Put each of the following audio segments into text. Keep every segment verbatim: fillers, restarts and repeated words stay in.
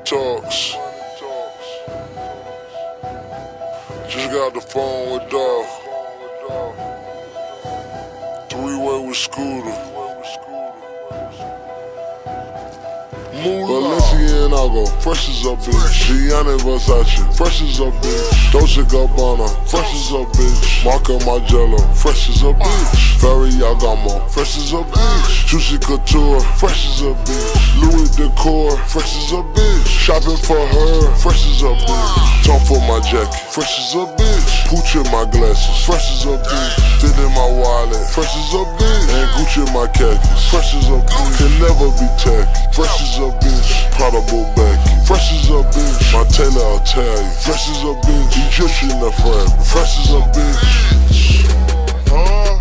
Talks. Just got the phone with Dog. Three-way with Scooter. Balenciaga and Algo, fresh as a bitch. Gianni Versace, fresh as a bitch. Dolce Gabbana, fresh as a bitch. Marco Margiela, fresh as a bitch. Ferragamo, fresh as a bitch. Juicy Couture, fresh as a bitch. Louis Decor, fresh as a bitch. Shopping for her, fresh as a bitch. Tom for my jacket, fresh as a bitch. Pooch in my glasses, fresh as a bitch. Fit in my wallet, fresh as a bitch. And Gucci in my khakis, fresh as a bitch. Can never be tacky, fresh as a bitch. Prada Becky, fresh as a bitch. My Taylor Italian, fresh as a bitch. Egyptian the frame, fresh as a bitch. Huh?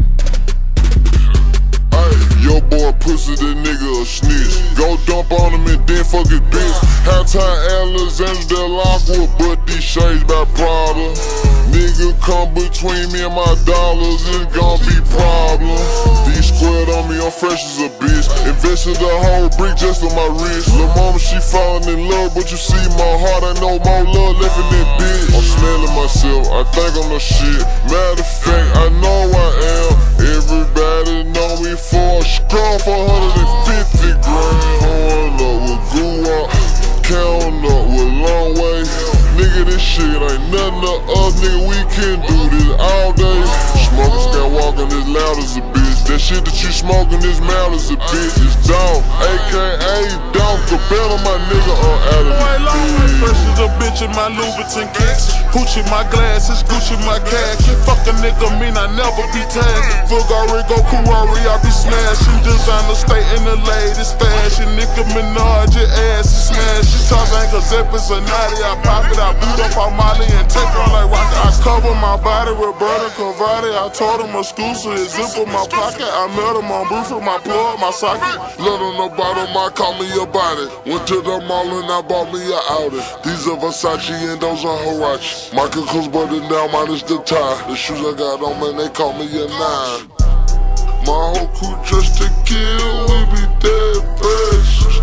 Hey, your boy pussy, that nigga a snitch. Go dump on him and then fuck his bitch. Halftime Alexander Del Aqua, but these shades by Prada. Nigga come between me and my dollars, it's gon' be problem. These squared on me, I'm fresh as a bitch. Invested a whole brick just on my wrist. Lil' mama, she falling in love, but you see my heart, ain't no more love left in that bitch. I'm smelling myself, I think I'm the shit. Matter of fact, I know I am. Everybody know me for a scrum for one hundred fifty grand. Hold up with Goo-Wop, count up with Long Way. Nigga, this shit ain't nothing to us, nigga, we can do this all day. Smoking Skywalking as loud as a bitch. That shit that you smoking is loud as a bitch. It's Dog, A K A Dog Cabana, my nigga, on out of the bitch. Fresh as a bitch in my Louboutin kicks. Gucci my glasses, Gucci my khaki. Fuck a nigga mean I never be tagged. Bulgari go Kurari, I be smashing. Designer stay in the latest fashion. Nicki Minaj, your ass is smashing. Tarzan Cause a naughty, I pop it, I boot up on Molly and take her like rocket. I cover my body with Berta Cavati. I told him exclusive, his zip in my pocket. I met him on Booth with my plug, my socket. Let on the bottom, I call me a body. Went to the mall and I bought me a Audi. These are Versace and those are Huarache. Michael Kors button down, minus the tie. The shoes I got on, man, they call me a nine. My whole crew just to kill, we be dead fresh.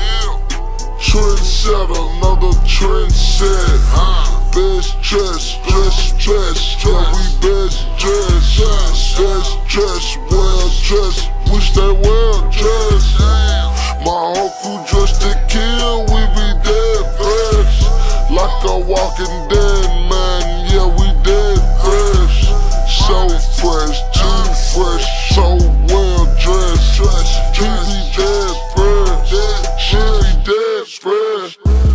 Trend set, another trend set. Best dress, dress, dress, yeah, we best dress. Best dress, well dressed, wish they well dressed. My whole crew just to kill, we be dead fresh. Like a walking dead man, yeah, we dead fresh. So fresh, too fresh, so well dressed. He be dead fresh, she be dead fresh.